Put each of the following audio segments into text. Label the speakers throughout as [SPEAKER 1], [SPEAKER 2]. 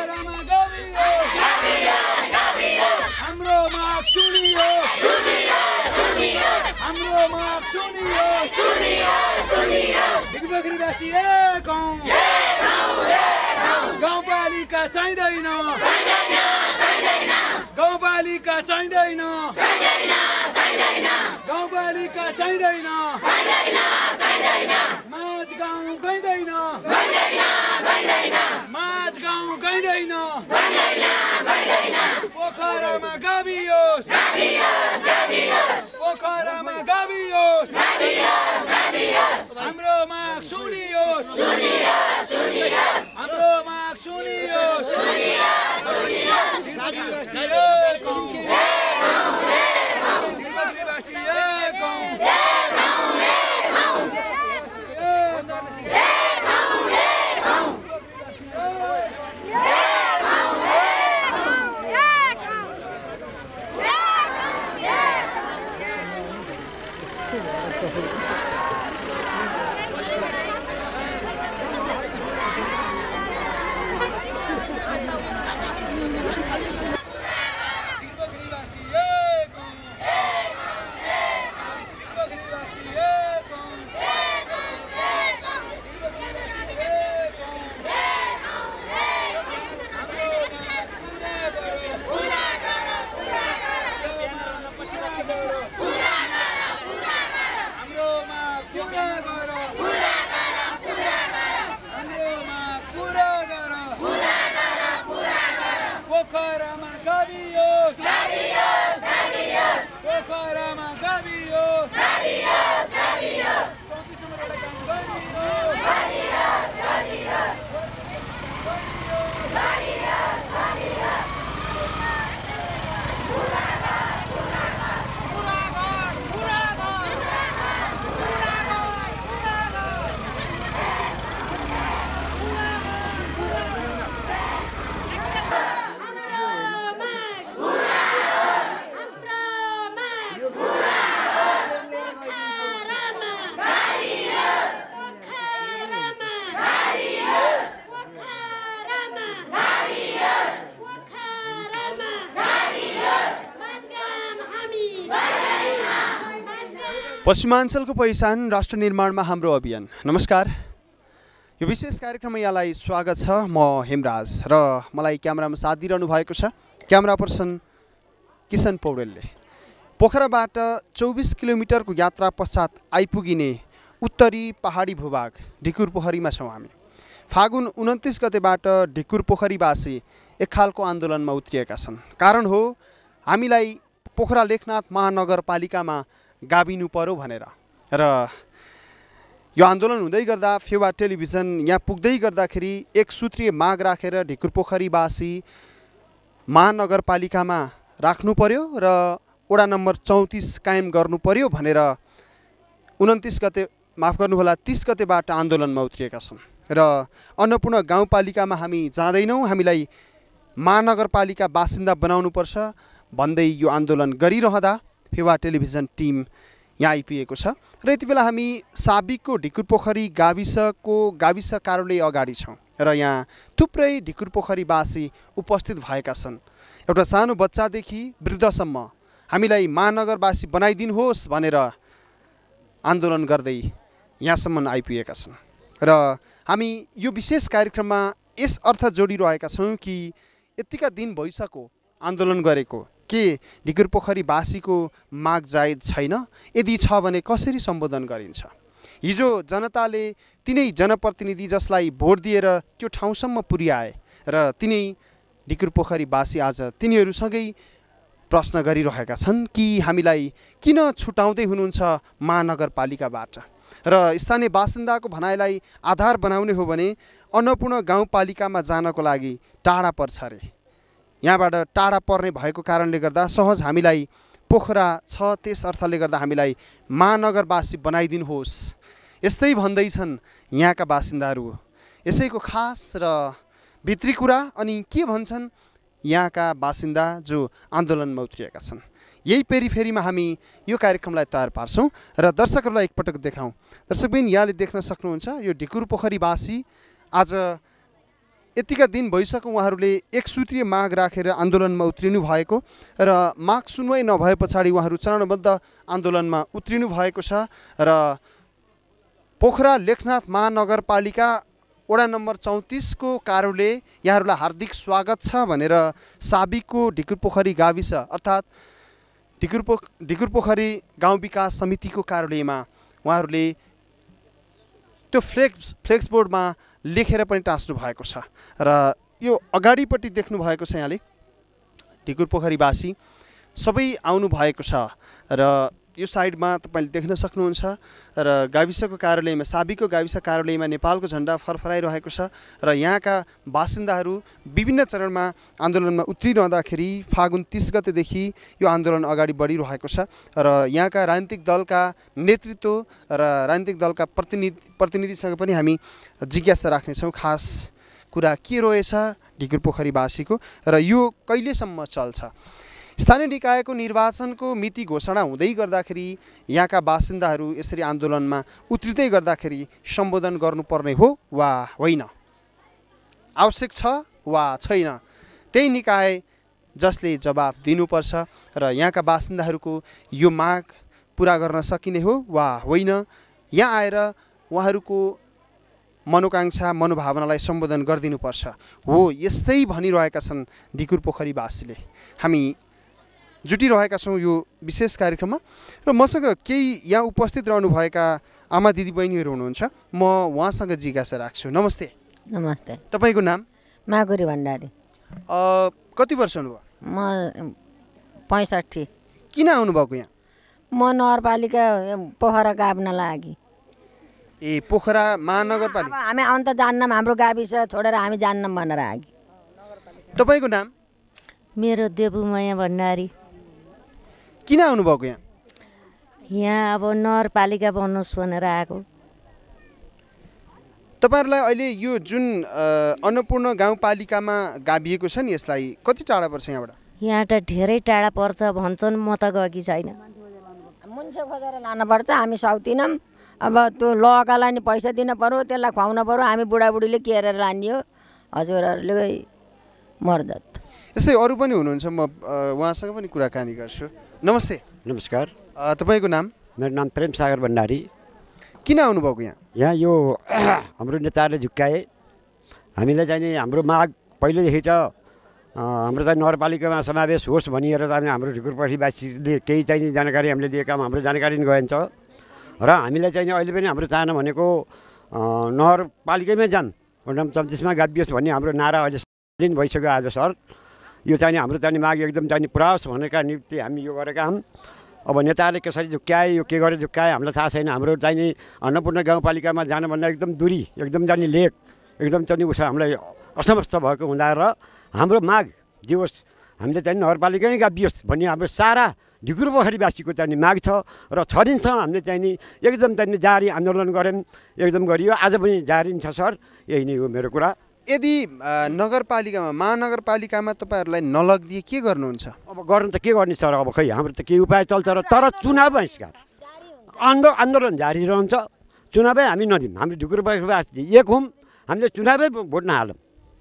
[SPEAKER 1] पोखरामा गाभियोस् हाम्रो माग सुनियोस् हाम्रो माग सुनियोस् ढिकपोखरीवासी एक हौं गाउँपालिका चाहिँदैन गाउँपालिका चाहिँदैन गाउँपालिका चाहिँदैन माझ गाउँ गइँदैन माझ गाउँ गइँदैन पोखरामा गाभियोस् पोखरामा गाभियोस् हाम्रो माग सुनियोस् हाम्रो माग सुनियोस् पश्चिमाञ्चलको पहिचान राष्ट्र निर्माणमा हाम्रो अभियान। नमस्कार, यो विशेष कार्यक्रममा यहाँलाई स्वागत छ। म हेमराज र मलाई क्यामेरामा साथ दिइरहनु भएको छ क्यामेरा पर्सन किशन पौडेलले। पोखराबाट 24 किलोमिटरको यात्रा पश्चात आइपुगिने उत्तरी पहाडी भूभाग ढिकुरपोखरीमा छौँ हामी। फागुन 29 गतेबाट ढिकुरपोखरीवासी एक खालको आन्दोलनमा उत्रिएका छन्। कारण हो हामीलाई पोखरा लेखनाथ महानगरपालिकामा गाभिनु पर्यो भनेर। र यो आन्दोलन हुँदै गर्दा फेवा टेलिभिजन यहाँ पुग्दै गर्दाखेरि एक सूत्रीय माग राखेर ढिकुरपोखरीवासी महानगरपालिकामा राख्नु पर्यो र वडा नम्बर 34 कायम गर्नु पर्यो भनेर 29 गते माफ गर्नुहोला 30 गतेबाट आन्दोलनमा उत्रिएका छन्। र अन्नपूर्ण गाउँपालिकामा हामी जाँदैनौँ, हामीलाई महानगरपालिका बासिन्दा बनाउनुपर्छ भन्दै यो आन्दोलन गरिरहँदा फेवा टेलिभिजन टिम यहाँ आइपुगेको छ। र यति बेला हामी साबिकको ढिकुरपोखरी गाविस कार्यालय अगाडि छौँ र यहाँ थुप्रै ढिकुरपोखरीवासी उपस्थित भएका छन्। एउटा सानो बच्चादेखि वृद्धसम्म हामीलाई महानगरवासी बनाइदिनुहोस् भनेर आन्दोलन गर्दै यहाँसम्म आइपुगेका छन्। र हामी यो विशेष कार्यक्रममा यस अर्थ जोडिरहेका छौँ कि यतिका दिन भइसक्यो आन्दोलन गरेको, के ढिकुरपोखरीवासीको माग जायज छैन? यदि छ भने कसरी सम्बोधन गरिन्छ? हिजो जनताले तिनै जनप्रतिनिधि जसलाई भोट दिएर त्यो ठाउँसम्म पुर्याए र तिनै ढिकुरपोखरीवासी आज तिनीहरूसँगै प्रश्न गरिरहेका छन् कि हामीलाई किन छुटाउँदै हुनुहुन्छ महानगरपालिकाबाट। र स्थानीय बासिन्दाको भनाइलाई आधार बनाउने हो भने अन्नपूर्ण गाउँपालिकामा जानको लागि टाढा पर्छ अरे। यहाँबाट टाढा पर्ने भएको कारणले गर्दा सहज हामीलाई पोखरा छ, त्यस अर्थले गर्दा हामीलाई महानगरवासी बनाइदिनुहोस् यस्तै भन्दैछन् यहाँका बासिन्दाहरू। यसैको खास र भित्री कुरा अनि के भन्छन् यहाँका बासिन्दा जो आन्दोलनमा उत्रिएका छन्, यही पेरिफेरीमा हामी यो कार्यक्रमलाई तयार पार्छौँ र दर्शकहरूलाई एकपटक देखाउँ। दर्शकबिन यहाँले देख्न सक्नुहुन्छ यो ढिकुरपोखरीवासी आज यतिका दिन भइसक्यो उहाँहरूले एक सूत्रीय माग राखेर आन्दोलनमा उत्रिनु भएको र माग सुनवाई नभए पछाडि उहाँहरू चरणबद्ध आन्दोलनमा उत्रिनु भएको छ र पोखरा लेखनाथ महानगरपालिका वडा नम्बर 34 को कार्यालय यहाँहरूलाई हार्दिक स्वागत छ भनेर साबिकको ढिकुरपोखरी गाविस अर्थात् ढिकुरपोखरी गाउँ विकास समितिको कार्यालयमा उहाँहरूले त्यो फ्लेक्स बोर्डमा लेखेर पनि टाँस्नु भएको छ र यो अगाडिपट्टि देख्नु भएको छ यहाँले ढिकुरपोखरीवासी सबै आउनु भएको छ र यो साइडमा तपाईले देख्न सक्नुहुन्छ र गाविसको कार्यालयमा साबिकको गाविस कार्यालयमा नेपालको झण्डा फरफराइरहेको छ र यहाँका बासिन्दाहरू विभिन्न चरणमा आन्दोलनमा उत्रिरहँदाखेरि फागुन 30 गतेदेखि यो आन्दोलन अगाडि बढिरहेको छ र यहाँका राजनीतिक दलका नेतृत्व र राजनीतिक दलका प्रतिनिधिसँग पनि हामी जिज्ञासा राख्नेछौँ खास कुरा के रहेछ ढिकुरपोखरीवासीको र यो कहिलेसम्म चल्छ। स्थानीय निकायको निर्वाचनको मिति घोषणा हुँदै गर्दाखेरि यहाँका बासिन्दाहरू यसरी आन्दोलनमा उत्रिँदै गर्दाखेरि सम्बोधन गर्नुपर्ने हो वा होइन, आवश्यक छ वा छैन, त्यही निकाय जसले जवाफ दिनुपर्छ र यहाँका बासिन्दाहरूको यो माग पुरा गर्न सकिने हो वा होइन। यहाँ आएर उहाँहरूको मनोकांक्षा मनोभावनालाई सम्बोधन गरिदिनुपर्छ हो, यस्तै भनिरहेका छन् ढिकुरपोखरीवासीले। हामी जुटिरहेका छौँ यो विशेष कार्यक्रममा र मसँग केही यहाँ उपस्थित रहनुभएका आमा दिदीबहिनीहरू हुनुहुन्छ, म उहाँसँग जिज्ञासा राख्छु। नमस्ते।
[SPEAKER 2] नमस्ते।
[SPEAKER 1] तपाईँको नाम?
[SPEAKER 2] मागुरी भण्डारी।
[SPEAKER 1] कति वर्ष हुनुभयो?
[SPEAKER 2] म 65।
[SPEAKER 1] किन आउनुभएको यहाँ?
[SPEAKER 2] म नगरपालिका पोखरा गाभ्न लागि।
[SPEAKER 1] ए पोखरा महानगरपालिका?
[SPEAKER 2] हामी अन्त जान्नौँ, हाम्रो गाविस छोडेर हामी जान्नौँ भनेर आगे।
[SPEAKER 1] तपाईँको नाम?
[SPEAKER 3] मेरो देवुमाया भण्डारी।
[SPEAKER 1] किन आउनुभएको यहाँ?
[SPEAKER 3] यहाँ अब नगरपालिका बन्नुहोस् भनेर आएको।
[SPEAKER 1] तपाईँहरूलाई अहिले यो जुन अन्नपूर्ण गाउँपालिकामा गाभिएको छ नि, यसलाई कति टाढा पर्छ यहाँबाट?
[SPEAKER 3] यहाँ त धेरै टाढा पर्छ भन्छन्, म त गएकी छैन।
[SPEAKER 2] मुन्से खोजेर लानुपर्छ, हामी सक्दैनौँ। अब त्यो लगालाई नि पैसा दिन पर्यो, त्यसलाई खुवाउन पर्यो, हामी बुढाबुढीले केरेर लाने हो, हजुरहरूले मर्दत।
[SPEAKER 1] यसै अरू पनि हुनुहुन्छ, म उहाँसँग पनि कुराकानी गर्छु। नमस्ते।
[SPEAKER 4] नमस्कार।
[SPEAKER 1] तपाईँको नाम?
[SPEAKER 4] मेरो नाम प्रेम सागर भण्डारी।
[SPEAKER 1] किन आउनुभएको यहाँ?
[SPEAKER 4] यहाँ यो हाम्रो नेताहरूले झुक्काए, हामीलाई चाहिँ नि हाम्रो माग पहिलेदेखि त हाम्रो चाहिँ नगरपालिकामा समावेश होस् भनिएर चाहिँ हाम्रो ढिकुरपोखरीवासीले केही चाहिँ जानकारी हामीले दिएका हाम्रो जानकारी पनि गइन्छ र हामीलाई चाहिँ अहिले पनि हाम्रो चाहना भनेको नगरपालिकामै जाम वडा नम्बर 34मा गाभियोस् भन्ने हाम्रो नारा अहिले दिन भइसक्यो आज सर। यो चाहिँ हाम्रो चाहिँ माग एकदम चाहिँ पुरा होस् भनेका निम्ति हामी यो गरेका हौँ। अब नेताहरूले कसरी झुक्क्याए, यो के गरेर झुक्क्याए हामीलाई थाहा छैन। हाम्रो चाहिँ नि अन्नपूर्ण गाउँपालिकामा जानुभन्दा एकदम दूरी, एकदम जाने लेक, एकदम चाहिँ उसो हामीलाई असमस्त भएको हुँदा र हाम्रो माग जे होस् हामीले चाहिँ नगरपालिकै गाभियोस् भन्ने हाम्रो सारा ढिकुरपोखरीवासीको चाहिँ माग छ र 6 दिनसम्म हामीले चाहिँ नि एकदम चाहिँ जारी आन्दोलन गऱ्यौँ, एकदम गरियो, आज पनि जारी छ सर। यही नै हो मेरो कुरा।
[SPEAKER 1] यदि नगरपालिकामा महानगरपालिकामा तपाईँहरूलाई नलगिदिए के गर्नुहुन्छ?
[SPEAKER 4] अब गर्नु त के गर्ने सर, अब खै हाम्रो त केही उपाय चल्छ र तर चुनाव बहिष्कार आन्दोलन जारी रहन्छ। चुनावै हामी नदिउँ, हाम्रो ढिकुरपोखरीवासी एक हौँ, हामीले चुनावै भोट नहालौँ,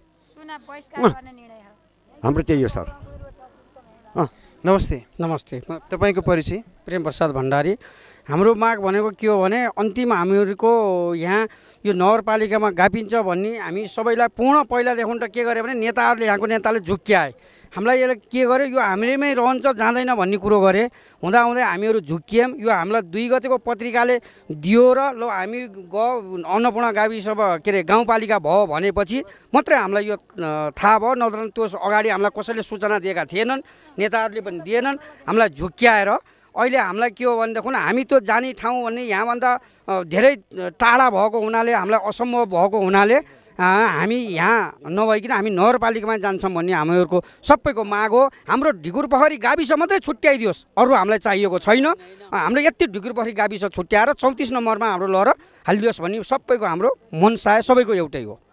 [SPEAKER 4] हाम्रो त्यही हो सर।
[SPEAKER 1] नमस्ते।
[SPEAKER 5] नमस्ते।
[SPEAKER 1] तपाईँको परिचय?
[SPEAKER 5] प्रेम प्रसाद भण्डारी। हाम्रो माग भनेको के हो भने अन्तिम हामीहरूको यहाँ यो नगरपालिकामा गाभिन्छ भन्ने हामी सबैलाई पूर्ण पहिलादेखि त के गरे भने नेताहरूले यहाँको नेताले झुक्क्याए, हामीलाई यसले के गर्यो, यो हामीमै रहन्छ जाँदैन भन्ने कुरो गरे। हुँदाहुँदै हामीहरू झुक्कियौँ। यो हामीलाई 2 गतेको पत्रिकाले दियो र ल हामी अन्नपूर्ण गाविस के अरे गाउँपालिका भयो भनेपछि मात्रै हामीलाई यो थाहा भयो, नत्र त्यो अगाडि हामीलाई कसैले सूचना दिएका थिएनन्, नेताहरूले पनि दिएनन्। हामीलाई झुक्क्याएर अहिले हामीलाई के हो भनेदेखि हामी त्यो जाने ठाउँ भन्ने यहाँभन्दा धेरै टाढा भएको हुनाले, हामीलाई असम्भव भएको हुनाले हामी यहाँ नभइकन हामी नगरपालिकामा जान्छौँ भन्ने हामीहरूको सबैको माग हो। हाम्रो ढिकुरपोखरी गाविस मात्रै छुट्याइदियोस्, अरू हामीलाई चाहिएको छैन। हाम्रो यति ढिकुरपोखरी गाविस छुट्याएर 34 नम्बरमा हाम्रो लहर हालिदियोस् भन्ने सबैको हाम्रो मनसाय सबैको एउटै हो।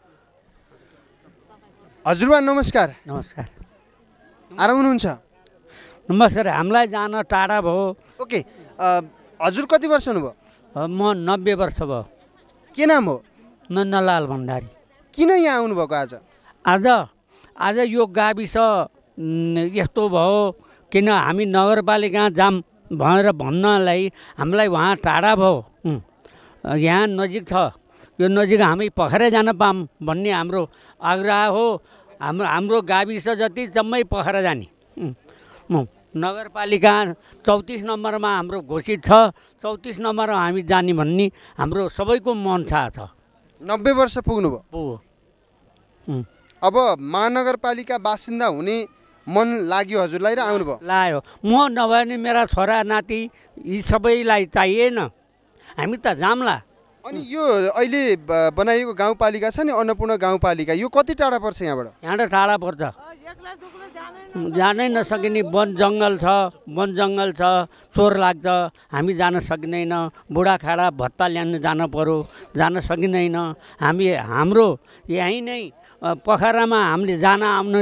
[SPEAKER 1] हजुरबा नमस्कार।
[SPEAKER 6] नमस्कार।
[SPEAKER 1] आराम हुनुहुन्छ?
[SPEAKER 6] नमस्कार। हामीलाई जान टाढा भयो।
[SPEAKER 1] ओके, हजुर कति वर्ष हुनुभयो?
[SPEAKER 6] म 90 वर्ष भयो।
[SPEAKER 1] के नाम हो?
[SPEAKER 6] नन्दलाल भण्डारी।
[SPEAKER 1] किन यहाँ आउनुभएको आज?
[SPEAKER 6] आज यो गाविस यस्तो भयो किन हामी नगरपालिका जाम भनेर भन्नलाई हामीलाई उहाँ टाढा भयो। यहाँ नजिक छ, यो नजिक हामी पोखरा जान पाऊँ भन्ने हाम्रो आग्रह हो। हाम्रो गाविस जति जम्मै पोखरा जाने। नगरपालिका 34 नम्बरमा हाम्रो घोषित छ, 34 नम्बरमा हामी जाने भन्ने हाम्रो सबैको मन छ।
[SPEAKER 1] 90 वर्ष पुग्नुभयो।
[SPEAKER 6] पुग्यो।
[SPEAKER 1] अब महानगरपालिका बासिन्दा हुने मन लाग्यो हजुरलाई र आउनुभयो?
[SPEAKER 6] लाग्यो। म नभए नि मेरा छोरा नाति यी सबैलाई चाहिएन, हामी त जाम्ला।
[SPEAKER 1] अनि यो अहिले बनाइएको गाउँपालिका छ नि अन्नपूर्ण गाउँपालिका, यो कति टाढा पर्छ यहाँबाट?
[SPEAKER 6] यहाँबाट टाढा पर्छ, जानै नसकिने वन जङ्गल छ, चोर लाग्छ, हामी जान सकिँदैन। बुढाखाडा भत्ता ल्याउनु जान पर्यो, जान सकिँदैन। हाम्रो यहीँ नै पोखरामा हामीले जान आउनु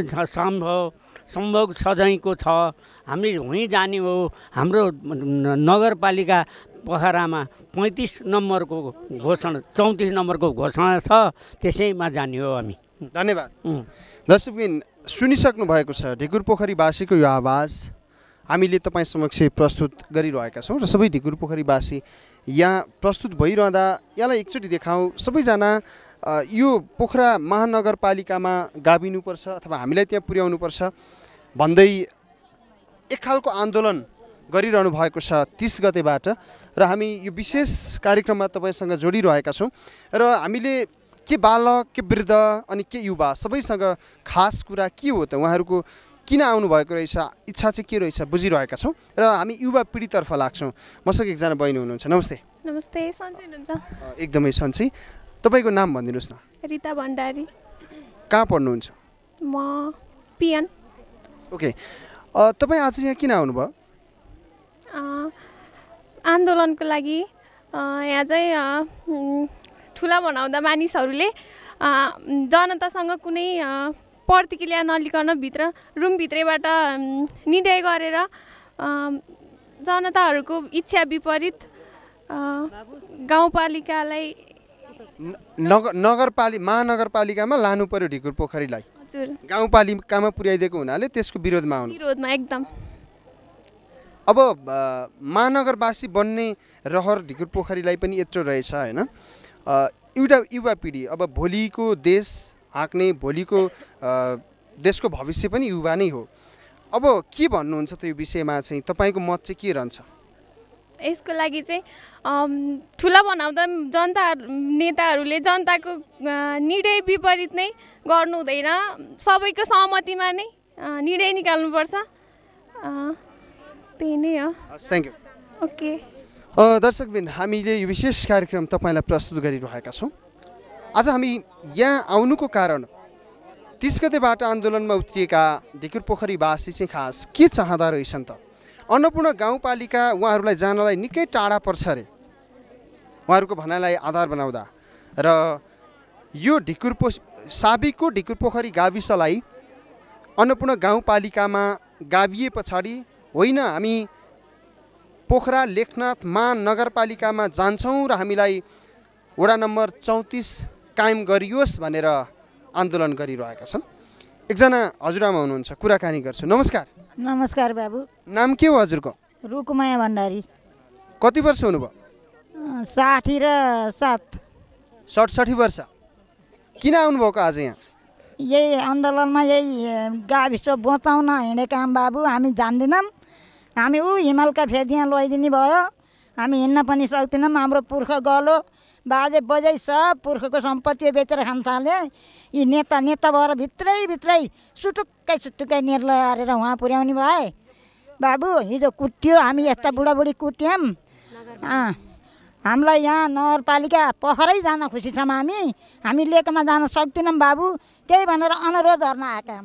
[SPEAKER 6] सम्भव सधैँको छ। हामी वहीँ जाने हो। हाम्रो नगरपालिका पोखरामा 35 नम्बरको घोषणा, 34 नम्बरको घोषणा छ, त्यसैमा जाने हो हामी।
[SPEAKER 1] धन्यवाद। दर्शकबिन सुनिसक्नु भएको छ ढिकुरपोखरीवासीको यो आवाज हामीले तपाईँ समक्ष प्रस्तुत गरिरहेका छौँ र सबै ढिकुरपोखरीवासी यहाँ प्रस्तुत भइरहँदा यसलाई एकचोटि देखाउँ। सबैजना यो पोखरा महानगरपालिकामा गाभिनुपर्छ अथवा हामीलाई त्यहाँ पुर्याउनुपर्छ भन्दै एक खालको आन्दोलन गरिरहनु भएको छ 30 गतेबाट र हामी यो विशेष कार्यक्रममा तपाईँसँग जोडिरहेका छौँ र हामीले के बालक के वृद्ध अनि के युवा सबैसँग खास कुरा के हो त उहाँहरूको किन आउनुभएको रहेछ इच्छा चाहिँ के रहेछ बुझिरहेका छौँ र हामी युवा पिँढीतर्फ लाग्छौँ। मसँग एकजना बहिनी हुनुहुन्छ। नमस्ते।
[SPEAKER 7] नमस्ते, सन्चै हुनुहुन्छ?
[SPEAKER 1] एकदमै सन्चै। तपाईँको नाम भनिदिनुहोस् न।
[SPEAKER 7] रिता भण्डारी।
[SPEAKER 1] कहाँ पढ्नुहुन्छ?
[SPEAKER 7] म पिएन।
[SPEAKER 1] ओके, तपाईँ आज यहाँ किन आउनुभयो?
[SPEAKER 7] आन्दोलनको लागि। यहाँ चाहिँ ठुला बनाउँदा मानिसहरूले जनतासँग कुनै प्रतिक्रिया नलिकन रुमभित्रैबाट निर्णय गरेर जनताहरूको इच्छा विपरीत गाउँपालिकालाई
[SPEAKER 1] महानगरपालिकामा लानु पर्यो ढिकुरपोखरीलाई।
[SPEAKER 7] हजुर,
[SPEAKER 1] गाउँपालिकामा पुर्याइदिएको हुनाले त्यसको विरोधमा
[SPEAKER 7] एकदम।
[SPEAKER 1] अब महानगरवासी बन्ने रहर ढिकुरपोखरीलाई पनि यत्रो रहेछ होइन। एउटा युवा पिँढी, अब भोलिको देश हाँक्ने, भोलिको देशको भविष्य पनि युवा नै हो। अब के भन्नुहुन्छ त यो विषयमा चाहिँ तपाईँको मत चाहिँ के रहन्छ?
[SPEAKER 7] यसको लागि चाहिँ ठुला बनाउँदा नेताहरूले जनताको निर्णय विपरीत नै गर्नु हुँदैन, सबैको सहमतिमा नै निर्णय निकाल्नुपर्छ। त्यही नै हो।
[SPEAKER 1] Thank you.
[SPEAKER 7] ओके।
[SPEAKER 1] दर्शकबिन हामीले यो विशेष कार्यक्रम तपाईँलाई प्रस्तुत गरिरहेका छौँ। आज हामी यहाँ आउनुको कारण 30 गतेबाट आन्दोलनमा उत्रिएका ढिकुरपोखरीवासी चाहिँ खास के चाहँदा रहेछन् त? अन्नपूर्ण गाउँपालिका उहाँहरूलाई जानलाई निकै टाढा पर्छ अरे उहाँहरूको भनाइलाई आधार बनाउँदा, र यो साबिकको ढिकुरपोखरी गाविसलाई अन्नपूर्ण गाउँपालिकामा गाभिए पछाडि होइन हामी पोखरा लेखनाथ महानगरपालिकामा जान्छौँ र हामीलाई वडा नम्बर 34 कायम गरियोस् भनेर आन्दोलन गरिरहेका छन्। एकजना हजुरआमा हुनुहुन्छ, कुराकानी गर्छु। नमस्कार।
[SPEAKER 8] नमस्कार बाबु।
[SPEAKER 1] नाम के हो हजुरको?
[SPEAKER 8] रुकुमाया भण्डारी।
[SPEAKER 1] कति वर्ष हुनुभयो?
[SPEAKER 8] 60 र 7।
[SPEAKER 1] 67 वर्ष। किन आउनुभएको आज यहाँ?
[SPEAKER 8] यही आन्दोलनमा यही गाविस बचाउन हिँडेका बाबु। हामी जान्दैनौँ, हामी हिमालका फेदियाँ लैदिने भयो, हामी हिँड्न पनि सक्दैनौँ। हाम्रो पुर्ख गलो बाजे बजै सब पुर्खको सम्पत्ति बेचेर खान थाले। यी नेता भएर भित्रै सुटुक्कै निर्णय गरेर उहाँ पुर्याउने भए। बाबु हिजो कुट्यो, हामी यस्ता बुढाबुढी कुट्यौँ। हामीलाई यहाँ नगरपालिका पोखरै जान खुसी छौँ। हामी लेकमा जान सक्दैनौँ बाबु, त्यही भनेर अनुरोध गर्न आएका।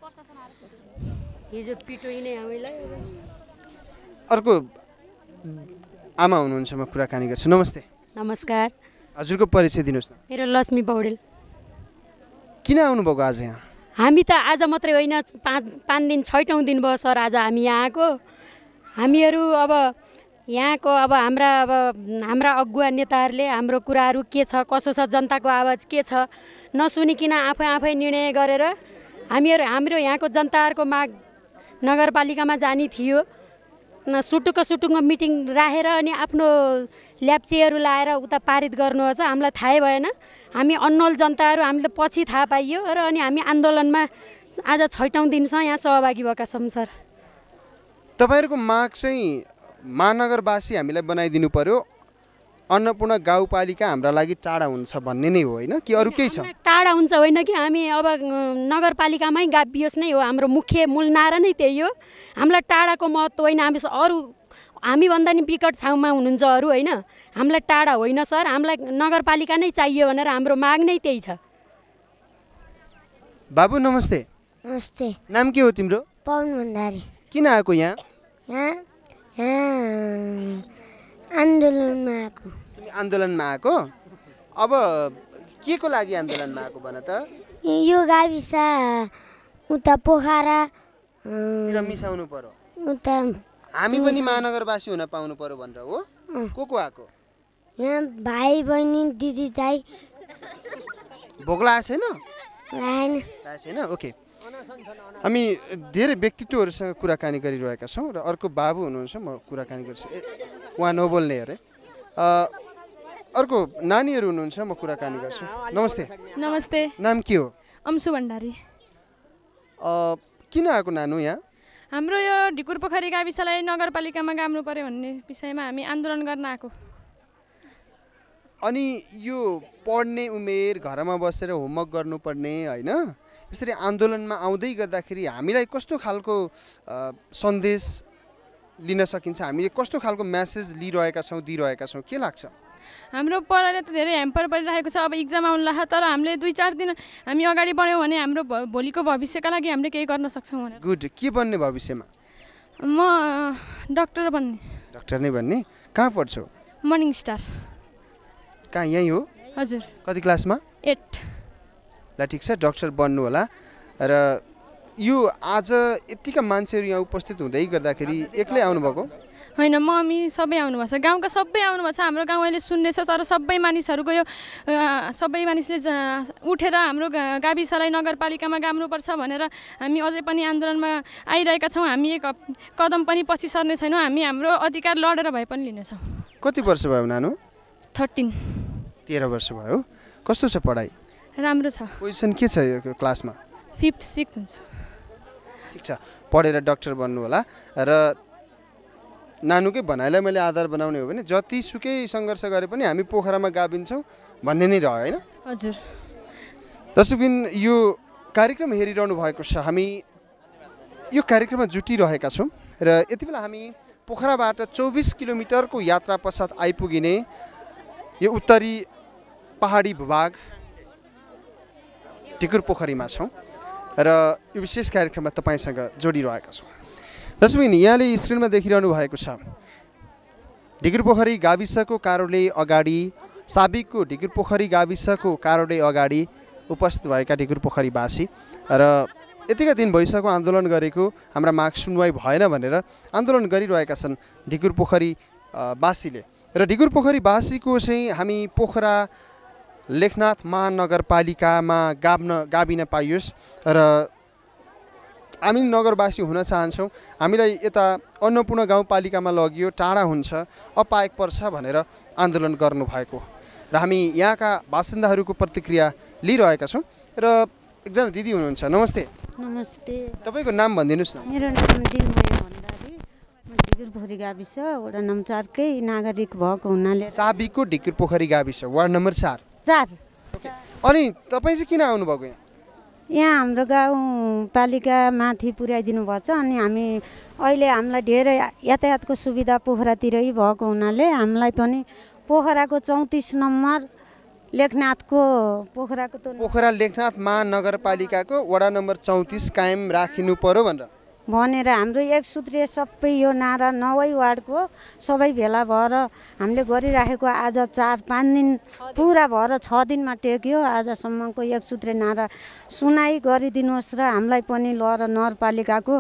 [SPEAKER 3] हिजो पिटो नै हामीलाई।
[SPEAKER 1] अर्को आमा हुनुहुन्छ, म कुराकानी गर्छु। नमस्ते।
[SPEAKER 9] नमस्कार।
[SPEAKER 1] हजुरको परिचय दिनुहोस् न।
[SPEAKER 9] मेरो लक्ष्मी पौडेल।
[SPEAKER 1] किन आउनुभएको आज यहाँ?
[SPEAKER 9] हामी त आज मात्रै होइन, 5 दिन 6औँ दिन भयो सर आज हामी यहाँ आएको। हामीहरू अब यहाँको अब हाम्रा अगुवा नेताहरूले हाम्रो कुराहरू के छ कसो छ जनताको आवाज के छ नसुनिकन आफै निर्णय गरेर हाम्रो यहाँको जनताहरूको माग नगरपालिकामा जाने थियो सुटुक्क मिटिङ राखेर अनि आफ्नो ल्याप्चेहरू लाएर उता पारित गर्नुहोस् हामीलाई थाहै भएन हामी अन्नोल जनताहरू हामीले पछि थाहा पाइयो र अनि हामी आन्दोलनमा आज 6औं दिनसम्म यहाँ सहभागी भएका छौँ सर।
[SPEAKER 1] तपाईहरुको माग चाहिँ महानगरवासी हामीलाई बनाइदिनु पर्यो अन्नपूर्ण गाउँपालिका हाम्रा लागि टाढा हुन्छ भन्ने नै हो हैन कि अरु केही छ?
[SPEAKER 9] टाढा हुन्छ होइन कि हामी अब नगरपालिकामै गाभियोस् नै हो हाम्रो मुख्य मूल नारा नै त्यही हो। हामीलाई टाढाको महत्त्व होइन हामी भन्दा नि विकट ठाउँमा हुनुहुन्छ अरु हैन हामीलाई टाढा होइन सर हामीलाई नगरपालिका नै चाहियो भनेर हाम्रो माग नै त्यही छ।
[SPEAKER 1] बाबु नमस्ते।
[SPEAKER 10] नमस्ते।
[SPEAKER 1] नाम के हो तिम्रो?
[SPEAKER 10] पवन भण्डारी।
[SPEAKER 1] किन आएको यहाँ?
[SPEAKER 10] आन्दोलनमा आएको।
[SPEAKER 1] तिमी आन्दोलनमा आएको? अब के को लागि आन्दोलनमा आएको भन त?
[SPEAKER 10] यो गाविस उता पोखरा
[SPEAKER 1] तिर मिसाउनु पर्यो।
[SPEAKER 10] उता
[SPEAKER 1] हामी पनि महानगरवासी हुन पाउनु पर्यो भनेर हो? को आएको?
[SPEAKER 10] यहाँ भाइ बहिनी दिदी दाइ।
[SPEAKER 1] भोक लागेको छैन?
[SPEAKER 10] लागेन।
[SPEAKER 1] छैन? ओके। हामी धेरै व्यक्तित्वहरूसँग कुराकानी गरिरहेका छौँ र अर्को बाबु हुनुहुन्छ म कुराकानी गर्छु उहाँ नबोल्ने अरे अर्को नानीहरू हुनुहुन्छ म कुराकानी गर्छु। नमस्ते।
[SPEAKER 7] नमस्ते।
[SPEAKER 1] नाम के हो?
[SPEAKER 7] अंशु भण्डारी।
[SPEAKER 1] किन आएको नानु यहाँ?
[SPEAKER 7] हाम्रो यो ढिकुरपोखरी गाविसलाई नगरपालिकामा गाड्नु पर्यो भन्ने विषयमा हामी आन्दोलन गर्न आएको।
[SPEAKER 1] अनि यो पढ्ने उमेर घरमा बसेर होमवर्क गर्नुपर्ने हैन यसरी आन्दोलनमा आउँदै गर्दाखेरि हामीलाई कस्तो खालको सन्देश लिन सकिन्छ हामीले कस्तो खालको मेसेज लिइरहेका छौँ दिइरहेका छौँ के लाग्छ?
[SPEAKER 7] हाम्रो पढाइले त धेरै ह्याम्पर परिरहेको छ अब इक्जाम आउन लाग्यो तर हामीले 2-4 दिन हामी अगाडि बढ्यौँ भने हाम्रो भोलिको भविष्यका लागि हामीले केही गर्न सक्छौँ भनेर।
[SPEAKER 1] गुड। के बन्ने भविष्यमा?
[SPEAKER 7] म डाक्टर बन्ने।
[SPEAKER 1] डाक्टर नै बन्ने? कहाँ पढ्छौ?
[SPEAKER 7] Morning star.
[SPEAKER 1] कहाँ यही हो?
[SPEAKER 7] हजुर।
[SPEAKER 1] कति क्लासमा?
[SPEAKER 7] 8।
[SPEAKER 1] ल ठिक छ डाक्टर बन्नु होला। र यो आज यतिका मान्छेहरू यहाँ उपस्थित हुँदै गर्दाखेरि एक्लै आउनुभएको?
[SPEAKER 7] होइन मम्मी सबै आउनुभएको छ गाउँका सबै आउनुभएको छ हाम्रो गाउँ अहिले सुन्नेछ तर सबै मानिसहरूको यो सबै मानिसले उठेर हाम्रो गाविसलाई नगरपालिकामा गाड्नुपर्छ भनेर हामी अझै पनि आन्दोलनमा आइरहेका छौँ। हामी एक कदम पनि पछि सर्ने छैनौँ हामी हाम्रो अधिकार लडेर भए पनि लिनेछौँ।
[SPEAKER 1] कति वर्ष भयो नानु?
[SPEAKER 7] 13
[SPEAKER 1] वर्ष भयो। कस्तो छ पढाइ?
[SPEAKER 7] राम्रो छ।
[SPEAKER 1] पोजिसन के छ यो क्लासमा?
[SPEAKER 7] 5th 6th हुन्छ।
[SPEAKER 1] ठिक छ पढेर डाक्टर बन्नु होला। र नानुकै भनाइलाई मैले आधार बनाउने हो भने जतिसुकै सङ्घर्ष गरे पनि हामी पोखरामा गाभिन्छौँ भन्ने नै रह्यो होइन?
[SPEAKER 7] हजुर।
[SPEAKER 1] दर्शकबिन यो कार्यक्रम हेरिरहनु भएको छ हामी यो कार्यक्रममा जुटिरहेका छौँ र यति बेला हामी पोखराबाट 24 किलोमिटरको यात्रा पश्चात आइपुगिने यो उत्तरी पहाडी भूभाग ढिकुरपोखरीमा छौँ र यो विशेष कार्यक्रममा तपाईँसँग जोडिरहेका छौँ। दर्शकबिन यहाँले स्क्रिनमा देखिरहनु भएको छ ढिकुरपोखरी गाविसको कार्यालय अगाडि साबिकको ढिकुरपोखरी गाविसको कार्यालय अगाडि उपस्थित भएका ढिकुरपोखरीवासी र यतिका दिन भइसक्यो आन्दोलन गरेको हाम्रा माग सुनवाई भएन भनेर आन्दोलन गरिरहेका छन् ढिकुरपोखरीवासीले र ढिकुरपोखरीवासीको चाहिँ हामी पोखरा लेखनाथ महानगरपालिकामा गाभिन पाइयोस् र हामी नगरवासी हुन चाहन्छौँ हामीलाई यता अन्नपूर्ण गाउँपालिकामा लगियो टाढा हुन्छ अपायक पर्छ भनेर आन्दोलन गर्नुभएको र हामी यहाँका बासिन्दाहरूको प्रतिक्रिया लिइरहेका छौँ र एकजना दिदी हुनुहुन्छ। नमस्ते।
[SPEAKER 11] नमस्ते।
[SPEAKER 1] तपाईँको नाम भनिदिनुहोस् न।
[SPEAKER 11] मेरो नाम दिलमय भण्डारी म ढिकुरपोखरी गाविस वडा नम्बर 4 कै नागरिक भएको हुनाले
[SPEAKER 1] साबिकको ढिकुरपोखरी गाविस वार्ड नम्बर 4। अनि तपाईँ चाहिँ किन आउनुभएको यहाँ?
[SPEAKER 11] यहाँ हाम्रो गाउँपालिका माथि पुर्याइदिनु भएको छ अनि हामी अहिले हामीलाई धेरै यातायातको सुविधा पोखरातिरै भएको हुनाले हामीलाई पनि पोखराको 34 नम्बर लेखनाथको पोखरा लेखनाथ
[SPEAKER 1] महानगरपालिकाको वडा नम्बर 34 कायम राखिनु पर्यो भनेर
[SPEAKER 11] भनेर हाम्रो एक सूत्रीय सबै यो नारा 9 वार्डको सबै भेला भएर हामीले गरिराखेको आज 4-5 दिन पुरा भएर 6 दिनमा टेक्यो। आजसम्मको एक सूत्रीय नारा सुनाइ गरिदिनुहोस् र हामीलाई पनि ल र नगरपालिकाको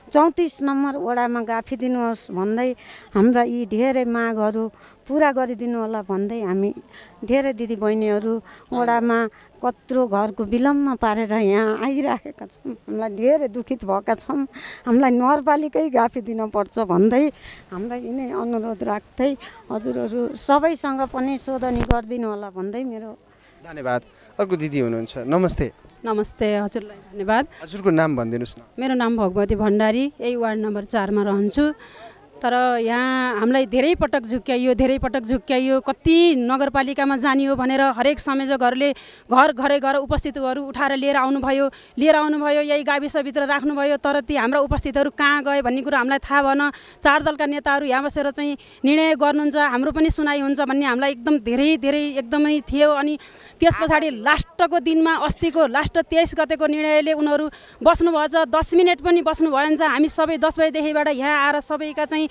[SPEAKER 11] 34 नम्बर वडामा गाफिदिनुहोस् भन्दै हाम्रा यी धेरै मागहरू पुरा गरिदिनु होला भन्दै हामी धेरै दिदीबहिनीहरू वडामा कत्रो घरको विलम्ब पारेर यहाँ आइराखेका छौँ। हामीलाई धेरै दुखित भएका छौँ। हामीलाई नगरपालिकै गाफिदिन पर्छ भन्दै हामीलाई यिनै अनुरोध राख्दै हजुरहरू सबैसँग पनि सोधनी गरिदिनु होला भन्दै मेरो
[SPEAKER 1] धन्यवाद। अर्को दिदी हुनुहुन्छ, नमस्ते।
[SPEAKER 12] नमस्ते, हजुरलाई धन्यवाद।
[SPEAKER 1] हजुरको नाम भनिदिनुहोस् न।
[SPEAKER 12] मेरो नाम भगवती भण्डारी, यही वार्ड नम्बर 4 मा रहन्छु। तर यहाँ हामीलाई धेरै पटक झुक्क्याइयो कति नगरपालिकामा जानियो भनेर हरेक संयोजकहरूले घर घरै उपस्थितहरू उठाएर लिएर आउनुभयो यही गाविसभित्र राख्नुभयो। तर ती हाम्रा उपस्थितहरू कहाँ गए भन्ने कुरो हामीलाई थाहा भएन। 4 दलका नेताहरू यहाँ बसेर चाहिँ निर्णय गर्नुहुन्छ, हाम्रो पनि सुनाइ हुन्छ भन्ने हामीलाई एकदम धेरै एकदमै थियो। अनि त्यस पछाडि लास्टको दिनमा अस्तिको लास्ट 23 गतेको निर्णयले उनीहरू बस्नुभएछ। 10 मिनट पनि बस्नु भएन। हामी सबै 10 बजेदेखिबाट यहाँ आएर सबैका चाहिँ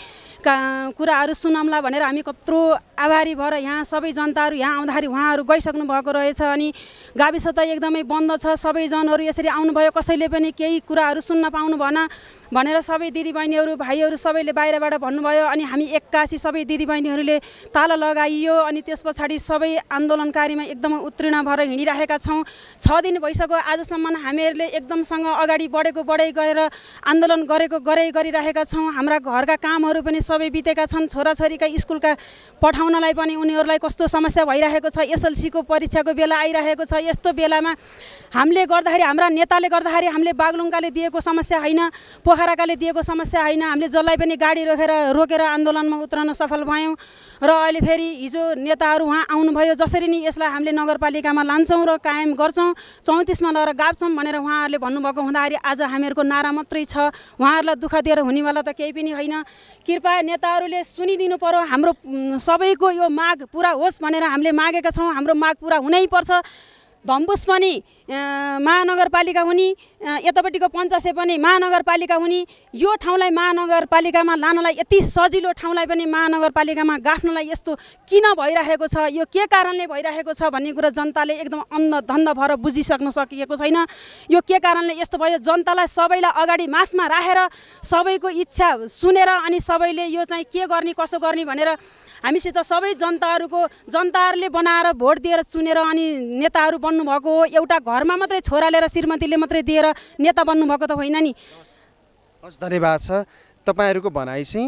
[SPEAKER 12] कुराहरू सुनौँला भनेर हामी कत्रो आभारी भएर यहाँ सबै जनताहरू यहाँ आउँदाखेरि उहाँहरू गइसक्नु भएको रहेछ। अनि गाविस त एकदमै बन्द छ। सबैजनाहरू यसरी आउनुभयो, कसैले पनि केही कुराहरू सुन्न पाउनु भएन भनेर सबै दिदीबहिनीहरू भाइहरू सबैले बाहिरबाट भन्नुभयो। अनि हामी 81 सबै दिदीबहिनीहरूले ताला लगाइयो। अनि त्यस पछाडि सबै आन्दोलनकारीमा एकदमै उत्तीर्ण भएर हिँडिरहेका छौँ। 6 दिन भइसक्यो आजसम्म हामीहरूले एकदमसँग अगाडि बढेको गरेर आन्दोलन गरिरहेका छौँ। हाम्रा घरका कामहरू पनि सबै बितेका छन्। छोराछोरीका स्कुलका पठाउनलाई पनि उनीहरूलाई कस्तो समस्या भइरहेको छ। एसएलसीको परीक्षाको बेला आइरहेको छ। यस्तो बेलामा हामीले गर्दाखेरि हाम्रा नेताले गर्दाखेरि हामीले बागलुङकाले दिएको समस्या होइन, पोखराकाले दिएको समस्या होइन। हामीले जसलाई पनि गाडी रोकेर आन्दोलनमा उत्रन सफल भयौँ। र अहिले फेरि हिजो नेताहरू उहाँ आउनुभयो। जसरी नि यसलाई हामीले नगरपालिकामा लान्छौँ र कायम गर्छौँ, 34 मा लगेर गाप्छौँ भनेर उहाँहरूले भन्नुभएको हुँदाखेरि आज हामीहरूको नारा मात्रै छ। उहाँहरूलाई दुःख दिएर हुनेवाला त केही पनि होइन। कृपया नेताहरूले सुनिदिनु पर्यो। हाम्रो सबैको यो माग पुरा होस् भनेर हामीले मागेका छौँ। हाम्रो माग पुरा हुनै पर्छ। धम्बुस पनि महानगरपालिका हुने, यतापट्टिको पञ्चासे पनि महानगरपालिका हुने। यो ठाउँलाई महानगरपालिकामा लानलाई यति सजिलो ठाउँलाई पनि महानगरपालिकामा गाफ्नलाई यस्तो किन भइरहेको छ, यो के कारणले भइरहेको छ भन्ने कुरा जनताले एकदम अन्धधन्ध भएर बुझिसक्न सकिएको छैन। यो के कारणले यस्तो भयो, जनतालाई सबैलाई अगाडि मासमा राखेर सबैको इच्छा सुनेर अनि सबैले यो चाहिँ के गर्ने कसो गर्ने भनेर हामीसित सबै जनताहरूले बनाएर भोट दिएर चुनेर अनि नेताहरू बन्नुभएको हो। एउटा घरमा मात्रै छोराले र श्रीमतीले मात्रै दिएर नेता बन्नुभएको त होइन नि।
[SPEAKER 1] हस्, धन्यवाद छ। तपाईँहरूको भनाइ चाहिँ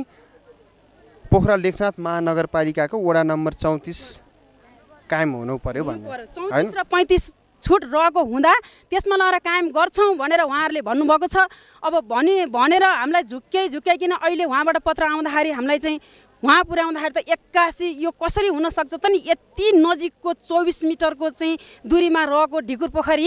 [SPEAKER 1] पोखरा लेखनाथ महानगरपालिकाको वडा नम्बर 34 कायम हुनु पर्यो भन्ने,
[SPEAKER 12] 34 र 35 छुट रहेको हुँदा त्यसमा लगेर कायम गर्छौँ भनेर उहाँहरूले भन्नुभएको छ। अब भनेर हामीलाई झुक्क्याइकन अहिले उहाँबाट पत्र आउँदाखेरि हामीलाई चाहिँ उहाँ पुर्याउँदाखेरि त 81 यो कसरी हुनसक्छ त नि। यति नजिकको 24 मिटरको चाहिँ दूरीमा रहेको ढिकुर पोखरी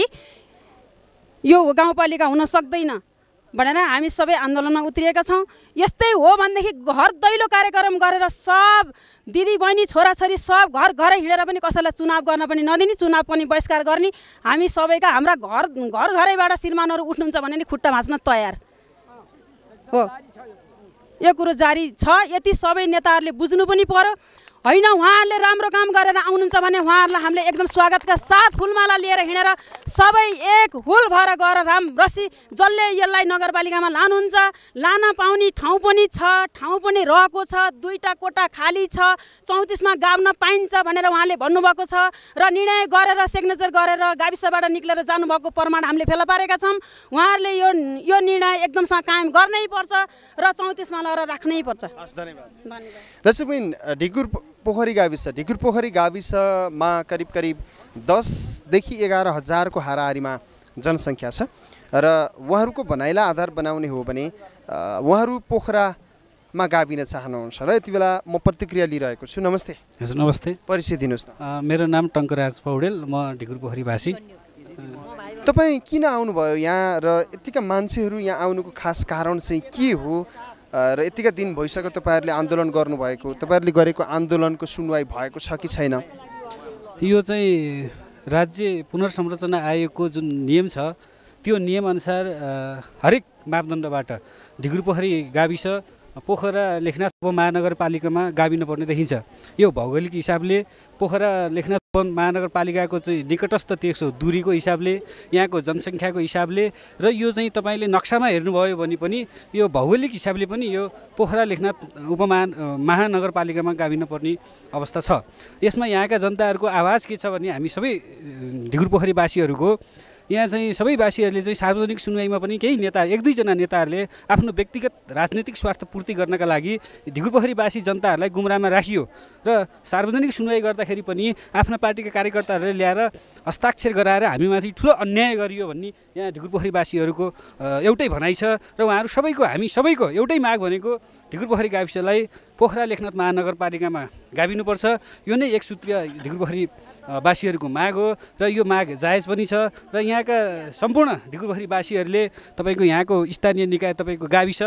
[SPEAKER 12] यो गाउँपालिका हुन सक्दैन भनेर हामी सबै आन्दोलनमा उत्रिएका छौँ। यस्तै हो भनेदेखि घर दैलो कार्यक्रम गरेर सब दिदीबहिनी छोराछोरी सब घरै हिँडेर पनि कसैलाई चुनाव गर्न पनि नदिने, चुनाव पनि बहिष्कार गर्ने। हामी सबैका हाम्रा घरैबाट श्रीमानहरू उठ्नुहुन्छ भने नि खुट्टा भाँच्न तयार हो। यो कुरो जारी छ। यति सबै नेताहरूले बुझ्नु पनि पर्यो। होइन, उहाँहरूले राम्रो काम गरेर आउनुहुन्छ भने उहाँहरूलाई हामीले एकदम स्वागतका साथ फुलमाला लिएर हिँडेर सबै एक हुल भएर गएर राम्रसी जसले यसलाई नगरपालिकामा लानुहुन्छ लान पाउने ठाउँ पनि छ, ठाउँ पनि रहेको छ। 2टा कोठा खाली छ, 34 मा गाब्न पाइन्छ भनेर उहाँले भन्नुभएको छ। र निर्णय गरेर सिग्नेचर गरेर गाविसबाट निक्लेर जानुभएको प्रमाण हामीले फेला पारेका छौँ। उहाँहरूले यो निर्णय एकदमसँग कायम गर्नै पर्छ र 34 मा लगेर राख्नै पर्छ।
[SPEAKER 1] दर्शकबिन, ढिकुर पोखरी गाविसमा करिब 10देखि 11 हजारको हाराहारीमा जनसङ्ख्या छ। र उहाँहरूको भनाइलाई आधार बनाउने हो भने उहाँहरू पोखरामा गाभिन चाहनुहुन्छ र यति बेला म प्रतिक्रिया लिइरहेको छु। नमस्ते।
[SPEAKER 13] हजुर नमस्ते।
[SPEAKER 1] परिचय दिनुहोस् न।
[SPEAKER 13] मेरो नाम टङ्कराज पौडेल, म ढिकुर पोखरीवासी।
[SPEAKER 1] तपाईँ किन आउनुभयो यहाँ र यतिका मान्छेहरू यहाँ आउनुको खास कारण चाहिँ के हो र यतिका दिन भइसक्यो तपाईँहरूले आन्दोलन गर्नुभएको, तपाईँहरूले गरेको आन्दोलनको सुनवाई भएको छ कि छैन?
[SPEAKER 13] यो चाहिँ राज्य पुनर्संरचना आयोगको जुन नियम छ त्यो नियमअनुसार हरेक मापदण्डबाट ढिकुरपोखरी गाविस पोखरा लेखनाथ उपमहानगरपालिकामा गाभिनुपर्ने देखिन्छ। यो भौगोलिक हिसाबले पोखरा लेखनाथ उपमहानगरपालिकाको चाहिँ निकटस्थ त्यसको दूरीको हिसाबले, यहाँको जनसङ्ख्याको हिसाबले र यो चाहिँ तपाईँले नक्सामा हेर्नुभयो भने पनि यो भौगोलिक हिसाबले पनि यो पोखरा लेखनाथ महानगरपालिकामा गाभिनुपर्ने अवस्था छ। यसमा यहाँका जनताहरूको आवाज के छ भने हामी सबै ढिकुरपोखरीवासीहरूको यहाँ चाहिँ सबै वासीहरूले चाहिँ सार्वजनिक सुनवाईमा पनि केही नेता 1-2 जना नेताहरूले आफ्नो व्यक्तिगत राजनीतिक स्वार्थ पूर्ति गर्नका लागि ढिकुरपोखरीवासी जनताहरूलाई गुमराहमा राखियो र सार्वजनिक सुनवाई गर्दाखेरि पनि आफ्ना पार्टीका कार्यकर्ताहरूले ल्याएर हस्ताक्षर गराएर हामीमाथि ठुलो अन्याय गरियो भन्ने यहाँ ढिकुरपोखरीवासीहरूको एउटै भनाइ छ र उहाँहरू सबैको हामी सबैको एउटै माग भनेको ढिकुरपोखरी गाविसलाई पोखरा लेखनाथ महानगरपालिकामा गाभिनुपर्छ। यो नै एक सूत्रीय ढिकुरपोखरीवासीहरूको माग हो र यो माग जायज पनि छ र यहाँका सम्पूर्ण ढिकुरपोखरीवासीहरूले तपाईँको यहाँको स्थानीय निकाय तपाईँको गाविस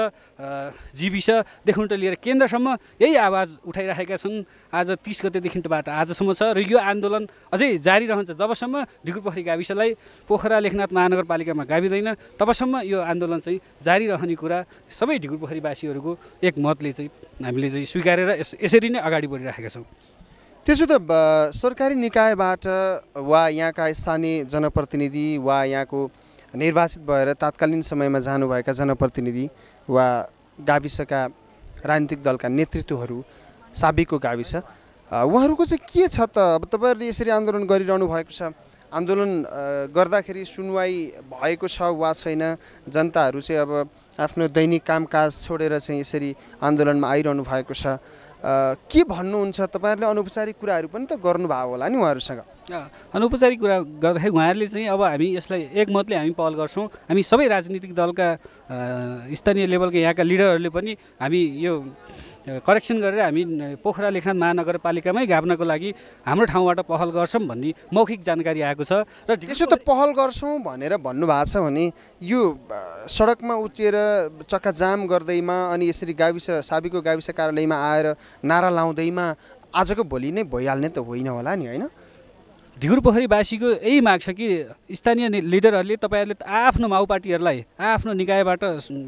[SPEAKER 13] जीविसदेखिबाट लिएर केन्द्रसम्म यही आवाज उठाइरहेका छन्। आज 30 गतेदेखिबाट आजसम्म छ र यो आन्दोलन अझै जारी रहन्छ। जबसम्म ढिकुरपोखरी गाविसलाई पोखरा लेखनाथ महानगरपालिकामा गाभिँदैन तबसम्म यो आन्दोलन चाहिँ जारी रहने कुरा सबै ढिकुरपोखरीवासीहरूको एक मतले चाहिँ हामीले चाहिँ स्वीकारेर यसरी नै अगाडि बढिरहेका छौँ।
[SPEAKER 1] त्यसो त सरकारी निकायबाट वा यहाँका स्थानीय जनप्रतिनिधि वा यहाँको निर्वाचित भएर तात्कालीन समयमा जानुभएका जनप्रतिनिधि वा गाविसका राजनीतिक दलका नेतृत्वहरू साबिकको गाविस उहाँहरूको चाहिँ के छ त? अब तपाईँहरूले यसरी आन्दोलन गरिरहनु भएको छ, आन्दोलन गर्दाखेरि सुनवाई भएको छ वा छैन, जनताहरू चाहिँ अब आफ्नो दैनिक कामकाज छोडेर चाहिँ यसरी आन्दोलनमा आइरहनु भएको छ, के भन्नुहुन्छ? तपाईँहरूले अनौपचारिक कुराहरू पनि त गर्नुभयो होला नि उहाँहरूसँग?
[SPEAKER 13] अनौपचारिक कुरा गर्दाखेरि उहाँहरूले चाहिँ अब हामी यसलाई एकमतले हामी पहल गर्छौँ। हामी सबै राजनीतिक दलका स्थानीय लेभलका यहाँका लिडरहरूले पनि हामी यो करेक्सन गरेर हामी पोखरा लेखनाथ महानगरपालिकामै गाभ्नको लागि हाम्रो ठाउँबाट पहल गर्छौँ भन्ने मौखिक जानकारी आएको छ। र
[SPEAKER 1] त्यसो त पहल गर्छौँ भनेर भन्नुभएको छ भने यो सडकमा उत्रिएर चक्का जाम गर्दैमा अनि यसरी गाविस साबिकको गाविस कार्यालयमा आएर नारा लाउँदैमा आजको भोलि नै भइहाल्ने त होइन होला नि, होइन?
[SPEAKER 13] ढिकुरपोखरीवासीको यही माग छ कि स्थानीय लिडरहरूले तपाईँहरूले आफ्नो माउ पार्टीहरूलाई आफ्नो निकायबाट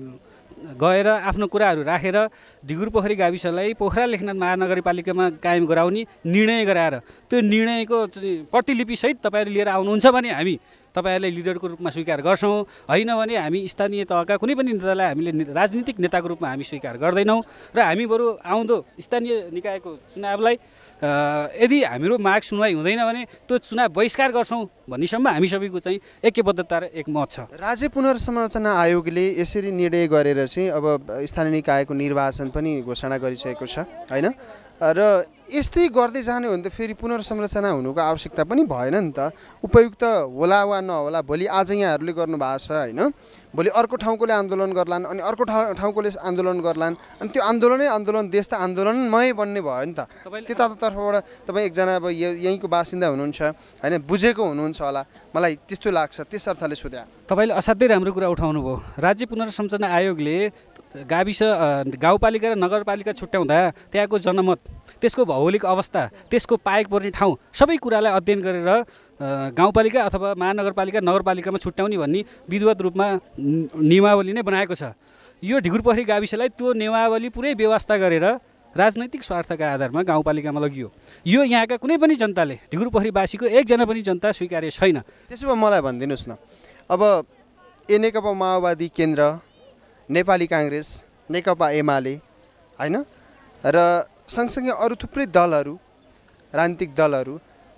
[SPEAKER 13] गएर आफ्नो कुराहरू राखेर ढिकुरपोखरी गाविसलाई पोखरा लेखनाथ महानगरपालिकामा कायम गराउने निर्णय गराएर त्यो निर्णयको प्रतिलिपिसहित तपाईँहरूले लिएर आउनुहुन्छ भने हामी तपाईँहरूलाई लिडरको रूपमा स्वीकार गर्छौँ। होइन भने हामी स्थानीय तहका कुनै पनि नेतालाई हामीले राजनीतिक नेताको रूपमा हामी स्वीकार गर्दैनौँ र हामी बरु आउँदो स्थानीय निकायको चुनावलाई यदि हाम्रो माग सुनवाई हुँदैन भने त्यो चुनाव बहिष्कार गर्छौँ भन्नेसम्म हामी सबैको चाहिँ ऐक्यबद्धता र एकमत छ।
[SPEAKER 1] राज्य पुनर्संरचना आयोगले यसरी निर्णय गरेर चाहिँ अब स्थानीय निकायको निर्वाचन पनि घोषणा गरिसकेको छ, होइन? र यस्तै गर्दै जाने हो भने त फेरि पुनर्संरचना हुनुको आवश्यकता पनि भएन नि त। उपयुक्त होला वा नहोला, भोलि आज यहाँहरूले गर्नुभएको छ, होइन? भोलि अर्को ठाउँकोले आन्दोलन गर्लान् अनि अर्को ठाउँकोले आन्दोलन गर्लान् अनि त्यो आन्दोलन देश त आन्दोलनमय बन्ने भयो नि त। त्यतातर्फबाट तपाईँ एकजना अब यहीँको बासिन्दा हुनुहुन्छ, होइन? बुझेको हुनुहुन्छ होला, मलाई त्यस्तो लाग्छ, त्यस अर्थले सोध्या।
[SPEAKER 13] तपाईँले असाध्यै राम्रो कुरा उठाउनु भयो। राज्य पुनर्संरचना आयोगले गाविस गाउँपालिका र नगरपालिका छुट्याउँदा त्यहाँको जनमत, त्यसको भौगोलिक अवस्था, त्यसको पाएक पर्ने ठाउँ सबै कुरालाई अध्ययन गरेर गाउँपालिका अथवा महानगरपालिका नगरपालिकामा छुट्याउने भन्ने विधिवत रूपमा नियमावली नै बनाएको छ। यो ढिकुरपोखरी गाविसलाई त्यो नियमावली पुरै व्यवस्था गरेर राजनैतिक स्वार्थका आधारमा गाउँपालिकामा लगियो। यो यहाँका कुनै पनि जनताले, ढिकुरपोखरीवासीको एकजना पनि जनता स्वीकार्य छैन।
[SPEAKER 1] त्यसो भए मलाई भनिदिनुहोस् न, अब नेकपा माओवादी केन्द्र, नेपाली काङ्ग्रेस, नेकपा एमाले, होइन, र सँगसँगै अरू थुप्रै दलहरू, राजनीतिक दलहरू,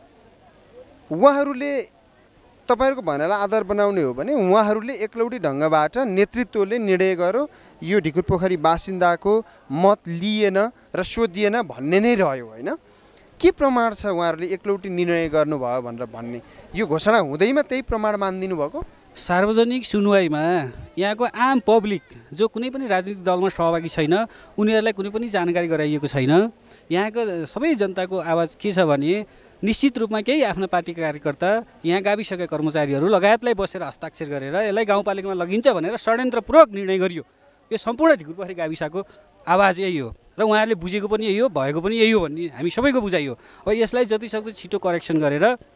[SPEAKER 1] उहाँहरूले तपाईँहरूको भनाइलाई आधार बनाउने हो भने उहाँहरूले एकलौटी ढङ्गबाट नेतृत्वले निर्णय गर्यो यो ढिकुरपोखरी बासिन्दाको मत लिएन र सोधिएन भन्ने नै रह्यो, होइन? के प्रमाण छ उहाँहरूले एकलौटी निर्णय गर्नुभयो भनेर भन्ने? यो घोषणा हुँदैमा त्यही प्रमाण मानिदिनु भएको?
[SPEAKER 13] सार्वजनिक सुनवाईमा यहाँको आम पब्लिक जो कुनै पनि राजनीतिक दलमा सहभागी छैन उनीहरूलाई कुनै पनि जानकारी गराइएको छैन। यहाँको सबै जनताको आवाज के छ भने निश्चित रूपमा केही आफ्नो पार्टीका कार्यकर्ता, यहाँ गाविसका कर्मचारीहरू लगायतलाई बसेर हस्ताक्षर गरेर यसलाई गाउँपालिकामा लगिन्छ भनेर षड्यन्त्रपूर्वक निर्णय गरियो। यो सम्पूर्ण ढिकुरपोखरी गाविसको आवाज यही हो र उहाँहरूले बुझेको पनि यही हो, भएको पनि यही हो भन्ने हामी सबैको बुझाइ हो। अब यसलाई जतिसक्दो छिटो करेक्सन गरेर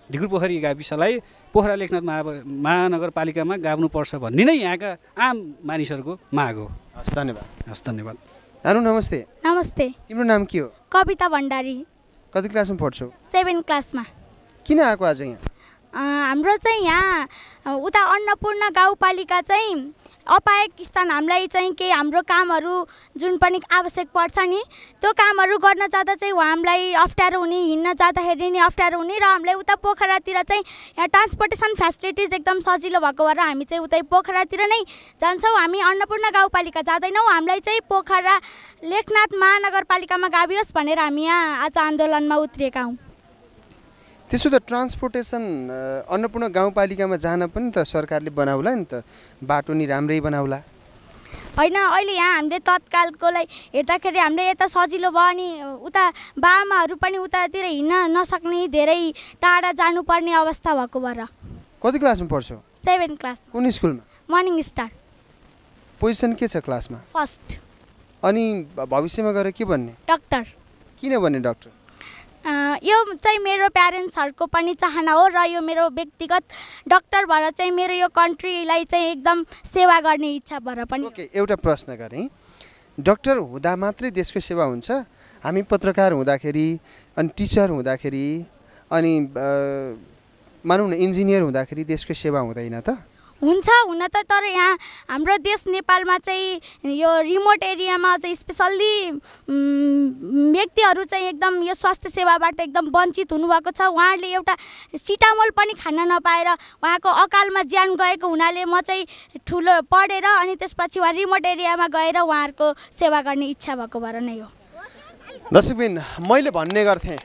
[SPEAKER 13] ढिकुरपोखरी गाविसलाई पोखरा लेखनाथ महानगरपालिकामा गाभ्नुपर्छ भन्ने नै यहाँका आम मानिसहरूको माग हो।
[SPEAKER 1] हस् धन्यवाद।
[SPEAKER 13] हस् धन्यवाद।
[SPEAKER 1] नानु नमस्ते।
[SPEAKER 14] नमस्ते।
[SPEAKER 1] तिम्रो नाम के हो?
[SPEAKER 14] कविता भण्डारी।
[SPEAKER 1] कति क्लासमा पढ्छौ?
[SPEAKER 14] 7 क्लासमा।
[SPEAKER 1] किन आएको आज यहाँ?
[SPEAKER 14] हाम्रो चाहिँ यहाँ उता अन्नपूर्ण गाउँपालिका चाहिँ अपायक स्थान हामीलाई चाहिँ केही हाम्रो कामहरू जुन पनि आवश्यक पर्छ नि त्यो कामहरू गर्न जाँदा चाहिँ हामीलाई अप्ठ्यारो हुने, हिँड्न जाँदाखेरि नि अप्ठ्यारो हुने र हामीलाई उता पोखरातिर चाहिँ यहाँ ट्रान्सपोर्टेसन फेसिलिटिज एकदम सजिलो भएको भएर हामी चाहिँ उतै पोखरातिर नै जान्छौँ। हामी अन्नपूर्ण गाउँपालिका जाँदैनौँ। हामीलाई चाहिँ पोखरा लेखनाथ महानगरपालिकामा गाभियोस् भनेर हामी यहाँ आज आन्दोलनमा उत्रिएका हौँ।
[SPEAKER 1] त्यसो त ट्रान्सपोर्टेसन अन्नपूर्ण गाउँपालिकामा जान पनि त सरकारले बनाउला नि त, बाटो नि राम्रै बनाउला।
[SPEAKER 14] होइन, अहिले यहाँ हामीले तत्कालकोलाई हेर्दाखेरि हामीले यता सजिलो भयो अनि उता बामाहरू पनि उतातिर हिँड्न नसक्ने, धेरै टाढा जानुपर्ने अवस्था भएको भएर।
[SPEAKER 1] कति क्लासमा पढ्छौ?
[SPEAKER 14] 7 क्लास।
[SPEAKER 1] कुन स्कुलमा?
[SPEAKER 14] Morning star.
[SPEAKER 1] पोजिसन के छ क्लासमा?
[SPEAKER 14] फर्स्ट।
[SPEAKER 1] अनि भविष्यमा गएर के बन्ने?
[SPEAKER 14] डाक्टर।
[SPEAKER 1] किन बन्ने डाक्टर?
[SPEAKER 14] यो चाहिँ मेरो प्यारेन्ट्सहरूको पनि चाहना हो र यो मेरो व्यक्तिगत डाक्टर भएर चाहिँ मेरो यो कन्ट्रीलाई चाहिँ एकदम सेवा गर्ने इच्छा भएर पनि।
[SPEAKER 1] ओके, एउटा प्रश्न गरेँ। डाक्टर हुँदा मात्रै देशको सेवा हुन्छ? हामी पत्रकार हुँदाखेरि अनि टिचर हुँदाखेरि अनि मानौँ न इन्जिनियर हुँदाखेरि देशको सेवा हुँदैन त?
[SPEAKER 14] हुन्छ, हुन त, तर यहाँ हाम्रो देश नेपालमा चाहिँ यो रिमोट एरियामा चाहिँ स्पेसल्ली व्यक्तिहरू चाहिँ एकदम यो स्वास्थ्य सेवाबाट एकदम वञ्चित हुनुभएको छ। उहाँहरूले एउटा सिटामोल पनि खान नपाएर उहाँको अकालमा ज्यान गएको हुनाले म चाहिँ ठुलो पढेर अनि त्यसपछि उहाँ रिमोट एरियामा गएर उहाँहरूको सेवा गर्ने इच्छा भएको भएर नै हो।
[SPEAKER 1] दर्शकबिन, मैले भन्ने गर्थेँ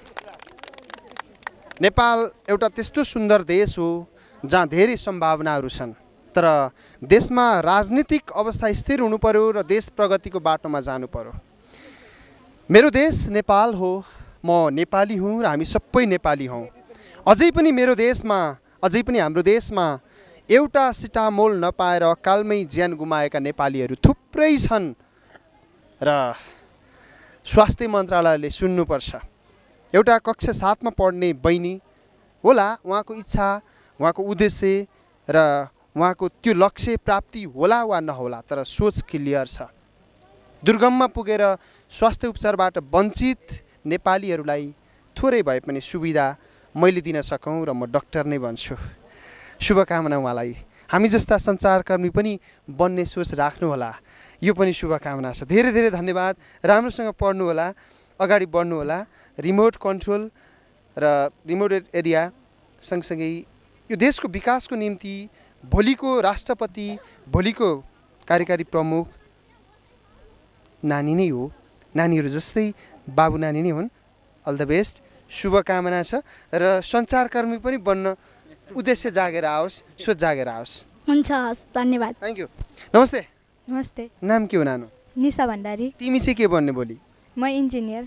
[SPEAKER 1] नेपाल एउटा त्यस्तो सुन्दर देश हो जहाँ धेरै सम्भावनाहरू छन्, तर देशमा राजनीतिक अवस्था स्थिर हुनु पर्यो र देश प्रगतिको बाटोमा जानु पर्यो। मेरो देश नेपाल हो, म नेपाली हुँ र हामी सबै नेपाली हौँ। अझै पनि मेरो देशमा, अझै पनि हाम्रो देशमा एउटा सिटामोल नपाएर अकालमै ज्यान गुमाएका नेपालीहरू थुप्रै छन् र स्वास्थ्य मन्त्रालयले सुन्नुपर्छ। एउटा कक्षा 7मा पढ्ने बहिनी होला, उहाँको इच्छा, उहाँको उद्देश्य र उहाँको त्यो लक्ष्य प्राप्ति होला वा नहोला, तर सोच क्लियर छ। दुर्गममा पुगेर स्वास्थ्य उपचारबाट वञ्चित नेपालीहरूलाई थोरै भए पनि सुविधा मैले दिन सकौँ र म डाक्टर नै बन्छु। शुभकामना उहाँलाई। हामी जस्ता सञ्चारकर्मी पनि बन्ने सोच राख्नुहोला, यो पनि शुभकामना छ। धेरै धेरै धन्यवाद। राम्रोसँग पढ्नु होला, अगाडि बढ्नु होला। रिमोट कन्ट्रोल र रिमोट एरिया सँगसँगै यो देशको विकासको निम्ति भोलिको राष्ट्रपति, भोलिको कार्यकारी प्रमुख नानी नै हो। नानीहरू जस्तै बाबु नानी नै हुन्। अल द बेस्ट, शुभकामना छ र सञ्चारकर्मी पनि बन्न उद्देश्य जागेर आओस्, सोच जागेर आओस्।
[SPEAKER 14] हुन्छ, हस्, धन्यवाद।
[SPEAKER 1] Thank you. नमस्ते।
[SPEAKER 15] नमस्ते।
[SPEAKER 1] नाम के हो नानु?
[SPEAKER 15] निशा भण्डारी।
[SPEAKER 1] तिमी चाहिँ के बन्ने भोलि?
[SPEAKER 15] म इन्जिनियर।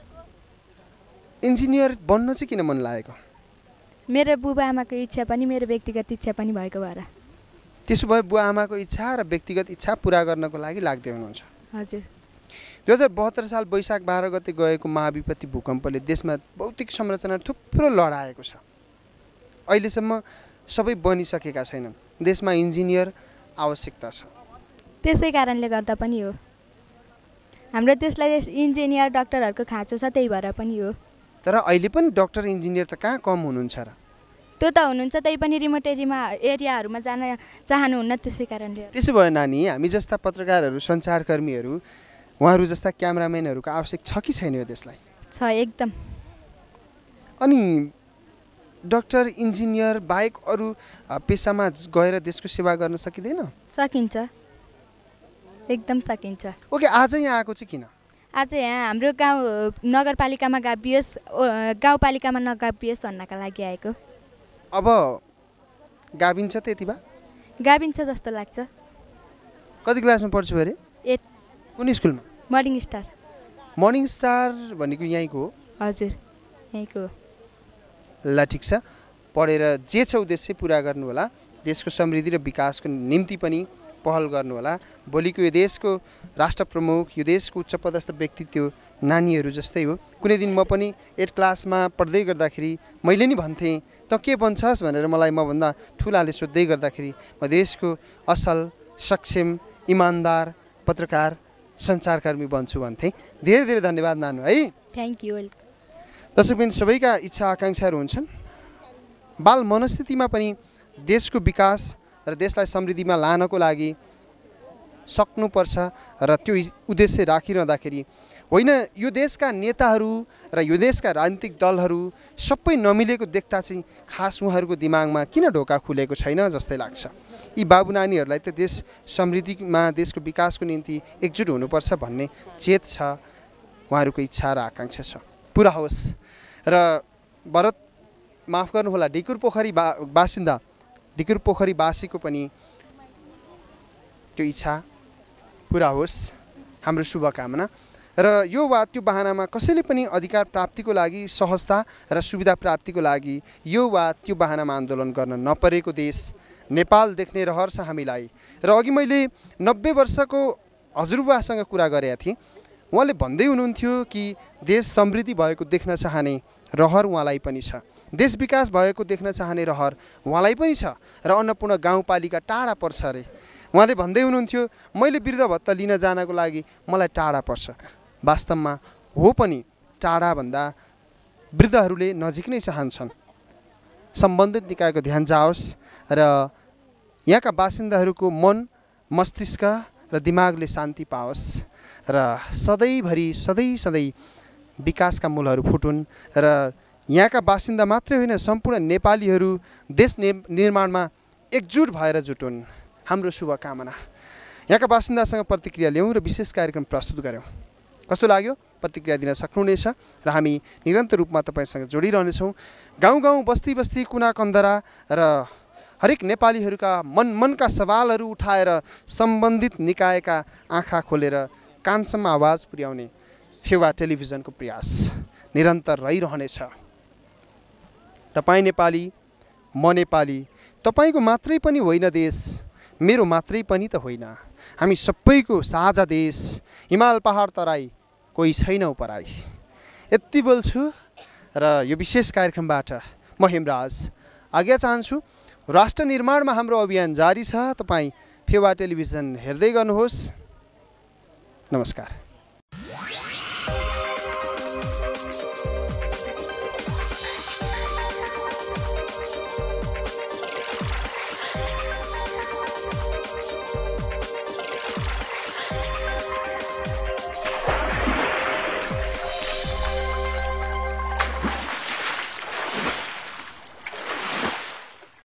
[SPEAKER 1] इन्जिनियर बन्न चाहिँ किन मन लागेको?
[SPEAKER 15] मेरो बुबा आमाको इच्छा पनि मेरो व्यक्तिगत इच्छा पनि भएको भएर।
[SPEAKER 1] त्यसो भए बुबा आमाको इच्छा र व्यक्तिगत इच्छा पुरा गर्नको लागि लाग्दै हुनुहुन्छ?
[SPEAKER 15] हजुर।
[SPEAKER 1] 2072 साल वैशाख 12 गते गएको महाविपत्ति भूकम्पले देशमा भौतिक संरचना थुप्रो लडाएको छ। अहिलेसम्म सबै बनिसकेका छैनन्। देशमा इन्जिनियर आवश्यकता छ।
[SPEAKER 15] त्यसै कारणले गर्दा पनि हो। हाम्रो देशलाई इन्जिनियर डाक्टरहरूको खाँचो छ, त्यही भएर पनि हो।
[SPEAKER 1] तर अहिले पनि डाक्टर इन्जिनियर त कहाँ कम हुनुहुन्छ र?
[SPEAKER 15] त्यो त हुनुहुन्छ, त्यही पनि रिमोट एरियाहरूमा जान चाहनुहुन्न, त्यसै कारणले।
[SPEAKER 1] त्यसो भयो नानी, हामी जस्ता पत्रकारहरू, सञ्चारकर्मीहरू, उहाँहरू जस्ता क्यामेराम्यानहरूको आवश्यक छ कि छैन यो देशलाई?
[SPEAKER 15] छ, एकदम।
[SPEAKER 1] अनि डाक्टर इन्जिनियर बाहेक अरू पेसामा गएर देशको सेवा गर्न सकिँदैन?
[SPEAKER 15] सकिन्छ, एकदम सकिन्छ।
[SPEAKER 1] ओके, आज यहाँ आएको चाहिँ किन?
[SPEAKER 15] आज यहाँ हाम्रो गाउँ नगरपालिकामा गाभियोस्, गाउँपालिकामा नगाभियोस् भन्नका लागि आएको।
[SPEAKER 1] अब गाभिन्छ त यति भए?
[SPEAKER 15] गाभिन्छ जस्तो लाग्छ।
[SPEAKER 1] कति क्लासमा पढ्छु अरे?
[SPEAKER 15] 8।
[SPEAKER 1] कुन स्कुलमा?
[SPEAKER 15] Morning star.
[SPEAKER 1] मर्निङ स्टार भनेको यहीँको हो?
[SPEAKER 15] हजुर, यहीँको।
[SPEAKER 1] ल, ठिक छ। पढेर जे छ उद्देश्य पुरा गर्नु होला। देशको समृद्धि र विकासको निम्ति पनि पहल गर्नु होला। भोलिको यो देशको राष्ट्र प्रमुख, यो देशको उच्च पदस्थ व्यक्तित्व नानीहरू जस्तै हो। कुनै दिन म पनि 8 क्लासमा पढ्दै गर्दाखेरि मैले नि भन्थेँ त के बन्छस् भनेर मलाई मभन्दा ठुलाले सोध्दै गर्दाखेरि म देशको असल सक्षम इमान्दार पत्रकार सञ्चारकर्मी बन्छु भन्थेँ। धेरै धेरै धन्यवाद नानु है।
[SPEAKER 15] Thank you.
[SPEAKER 1] दर्शकबिन सबैका इच्छा आकाङ्क्षाहरू हुन्छन्। बाल मनस्थितिमा पनि देशको विकास र देशलाई समृद्धिमा लानको लागि सक्नुपर्छ र त्यो उद्देश्य राखिरहँदाखेरि होइन यो देशका नेताहरू र यो देशका राजनीतिक दलहरू सबै नमिलेको देख्दा चाहिँ खास उहाँहरूको दिमागमा किन ढोका खुलेको छैन जस्तै लाग्छ। यी बाबु नानीहरूलाई त देश समृद्धिमा देशको विकासको निम्ति एकजुट हुनुपर्छ भन्ने चेत छ, उहाँहरूको इच्छा र आकाङ्क्षा छ, पुरा होस्। र भरत माफ गर्नुहोला ढिकुर पोखरी बासिन्दा ढिकुर पोखरीवासीको पनि त्यो इच्छा पुरा होस्, हाम्रो शुभकामना। र यो वा त्यो बहानामा कसैले पनि अधिकार प्राप्तिको लागि सहजता र सुविधा प्राप्तिको लागि यो वा त्यो बहानामा आन्दोलन गर्न नपरेको देश नेपाल देख्ने रहर छ हामीलाई। र अघि मैले 90 वर्षको हजुरबुवासँग कुरा गरेका थिएँ। उहाँले भन्दै हुनुहुन्थ्यो कि देश समृद्धि भएको देख्न चाहने रहर उहाँलाई पनि छ, देश विकास भएको देख्न चाहने रहर उहाँलाई पनि छ र अन्नपूर्ण गाउँपालिका टाढा पर्छ अरे। उहाँले भन्दै हुनुहुन्थ्यो मैले वृद्ध भत्ता लिन जानको लागि मलाई टाढा पर्छ। वास्तवमा हो पनि, टाढा भन्दा वृद्धहरूले नजिक नै चाहन्छन्। सम्बन्धित निकायको ध्यान जाओस् र यहाँका बासिन्दाहरूको मन मस्तिष्क र दिमागले शान्ति पाओस् र सधैँभरि सधैँ विकासका मूलहरू फुटुन् र यहाँका बासिन्दा मात्रै होइन सम्पूर्ण नेपालीहरू देश निर्माणमा एकजुट भएर जुटुन्, हाम्रो शुभकामना। यहाँका बासिन्दासँग प्रतिक्रिया ल्याउँ र विशेष कार्यक्रम प्रस्तुत गऱ्यौँ। कस्तो लाग्यो प्रतिक्रिया दिन सक्नुहुनेछ र हामी निरन्तर रूपमा तपाईँसँग जोडिरहनेछौँ। गाउँ गाउँ बस्ती बस्ती कुना कन्दरा र हरेक नेपालीहरूका मनका सवालहरू उठाएर सम्बन्धित निकायका आँखा खोलेर कानसम्म आवाज पुर्याउने फेवा टेलिभिजनको प्रयास निरन्तर रहिरहनेछ। तपाईँ नेपाली, म नेपाली, तपाईँको मात्रै पनि होइन देश, मेरो मात्रै पनि त होइन, हामी सबैको साझा देश, हिमाल पहाड तराई कोही छैन उपराई। यति बोल्छु र यो विशेष कार्यक्रमबाट म हेमराज आज्ञा चाहन्छु। राष्ट्र निर्माणमा हाम्रो अभियान जारी छ। तपाईँ फेवा टेलिभिजन हेर्दै गर्नुहोस्। नमस्कार।